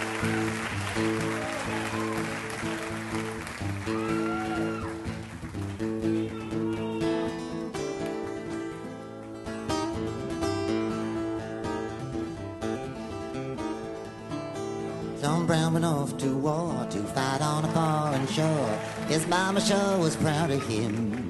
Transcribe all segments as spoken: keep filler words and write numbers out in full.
Tom Brown went off to war to fight on a foreign shore. His mama sure was proud of him.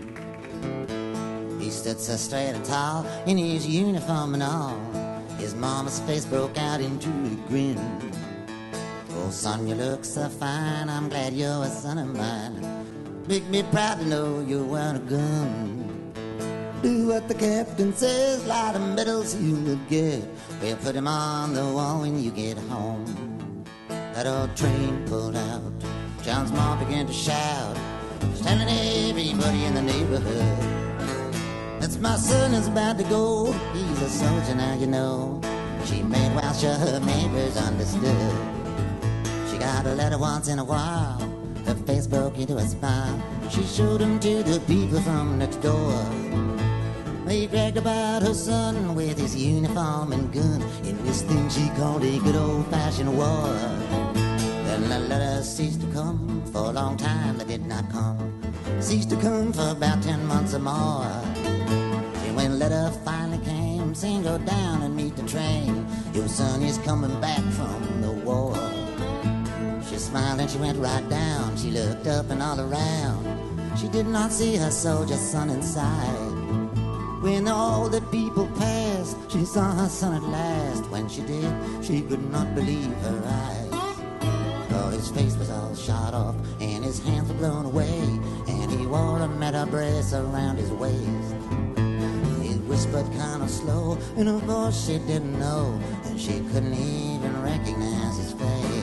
He stood so straight and tall in his uniform and all. His mama's face broke out into a grin. Oh, son, you look so fine, I'm glad you're a son of mine. Make me proud to know you weren't a gun. Do what the captain says, light the medals you will get. We'll put him on the wall when you get home. That old train pulled out. John's mom began to shout, telling everybody in the neighborhood, that's my son is about to go. He's a soldier now, you know. She made well sure her neighbors understood. She got a letter once in a while. Her face broke into a smile. She showed him to the people from next door. They bragged about her son with his uniform and gun in this thing she called a good old-fashioned war. Then the letters ceased to come. For a long time they did not come. Ceased to come for about ten months or more. And when the letter finally came, saying go down and meet the train, your son is coming back from the war. She smiled and she went right down. She looked up and all around. She did not see her soldier son inside. When all the people passed, she saw her son at last. When she did, she could not believe her eyes. For his face was all shot off and his hands were blown away, and he wore a metal brace around his waist. He whispered kind of slow, and of course she didn't know, and she couldn't even recognize his face.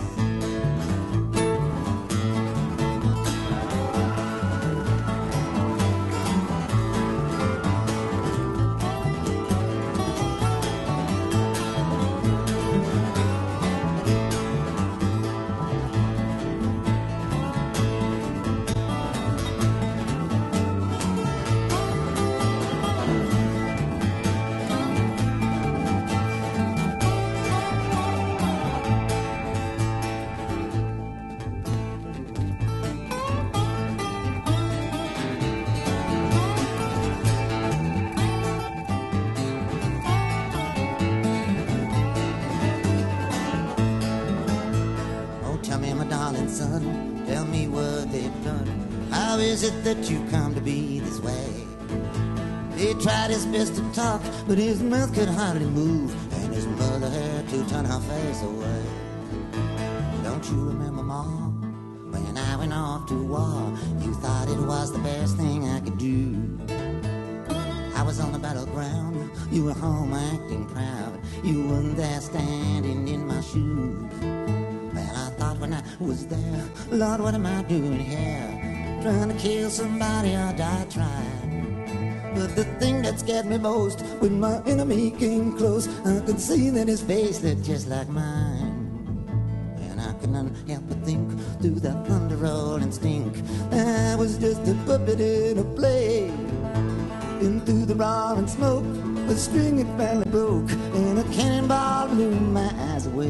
Son, tell me what they've done. How is it that you come to be this way? He tried his best to talk, but his mouth could hardly move, and his mother had to turn her face away. Don't you remember, Mom, when I went off to war, you thought it was the best thing I could do. I was on the battleground, you were home acting proud, you weren't there standing in my shoes. When I was there, Lord, what am I doing here? Trying to kill somebody or die trying. But the thing that scared me most, when my enemy came close, I could see that his face looked just like mine. And I couldn't help but think, through the thunder roll and stink, I was just a puppet in a play. And through the roaring smoke, the string it finally broke, and a cannonball blew my eyes away.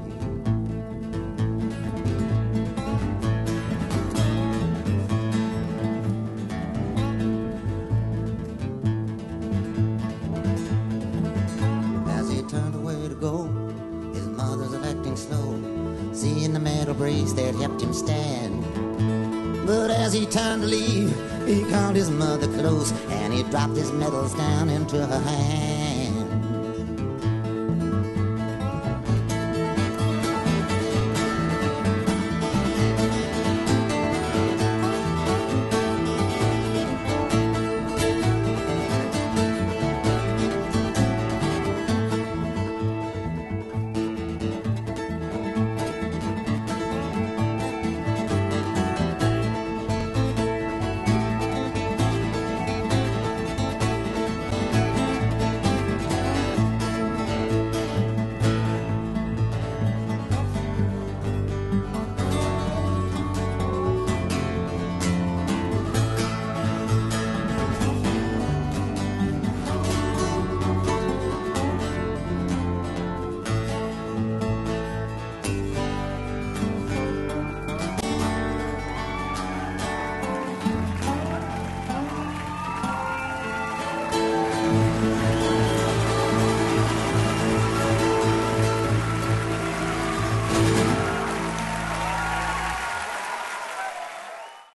That helped him stand. But as he turned to leave, he called his mother close, and he dropped his medals down into her hand.